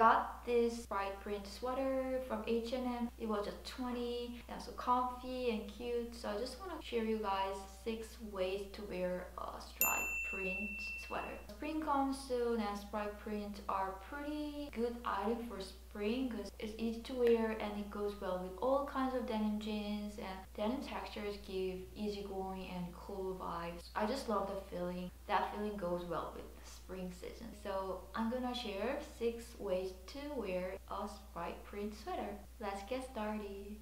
got this bright print sweater from H&M. It was just 20 and so comfy and cute. So I just want to share you guys 6 ways to wear a striped print sweater. Spring comes soon and striped print are pretty good item for spring because it's easy to wear and it goes well with all kinds of denim jeans, and denim textures give easygoing and cool vibes. I just love the feeling. That feeling goes well with spring season. So I'm gonna share 6 ways to wear a striped print sweater. Let's get started.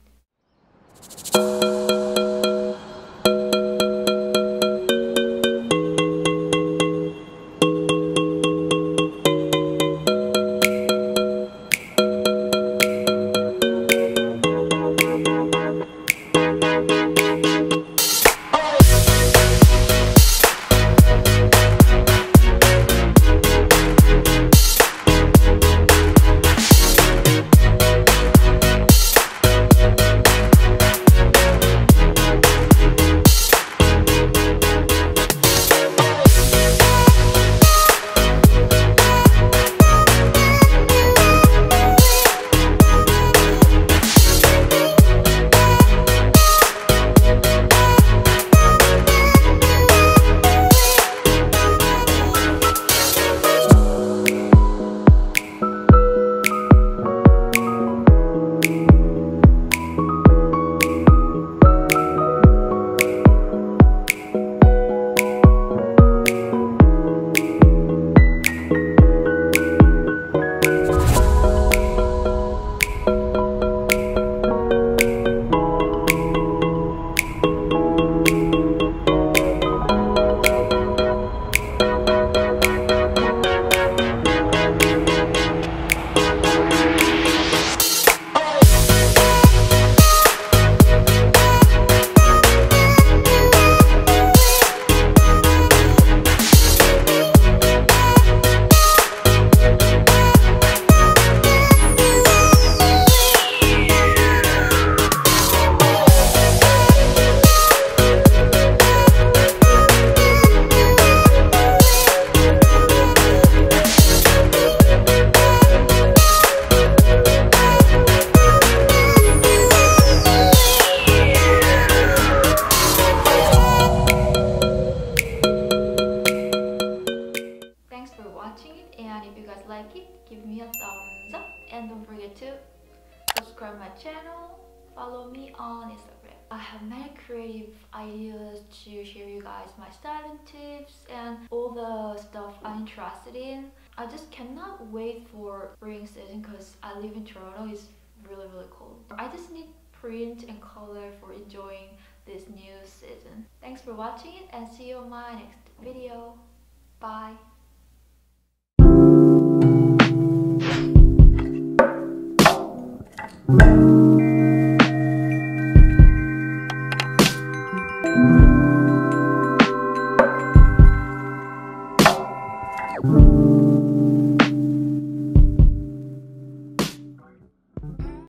And if you guys like it, give me a thumbs up and don't forget to subscribe my channel, follow me on Instagram. I have many creative ideas to share you guys my styling tips and all the stuff I'm interested in. I just cannot wait for spring season because I live in Toronto. It's really cold. I just need print and color for enjoying this new season. Thanks for watching it and see you on my next video. Bye.